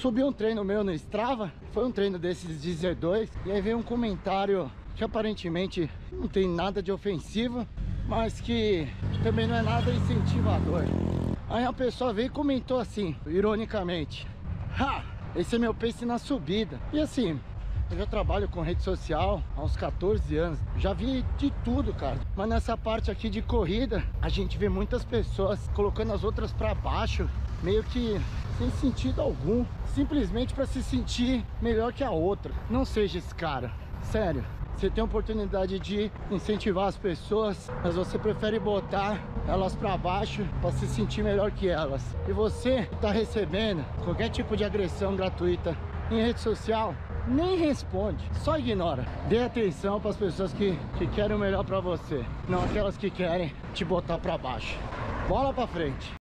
subi um treino meu no Strava, foi um treino desses de Z2, e aí veio um comentário que aparentemente não tem nada de ofensivo, mas que também não é nada incentivador. Aí a pessoa veio e comentou assim, ironicamente: "Ha, esse é meu pace na subida." E assim, eu já trabalho com rede social há uns 14 anos. Já vi de tudo, cara. Mas nessa parte aqui de corrida, a gente vê muitas pessoas colocando as outras pra baixo, meio que sem sentido algum, simplesmente pra se sentir melhor que a outra. Não seja esse cara, sério. Você tem a oportunidade de incentivar as pessoas, mas você prefere botar elas pra baixo pra se sentir melhor que elas. E você tá recebendo qualquer tipo de agressão gratuita em rede social, nem responde, só ignora. Dê atenção para as pessoas que querem o melhor para você, não aquelas que querem te botar para baixo. Bola para frente.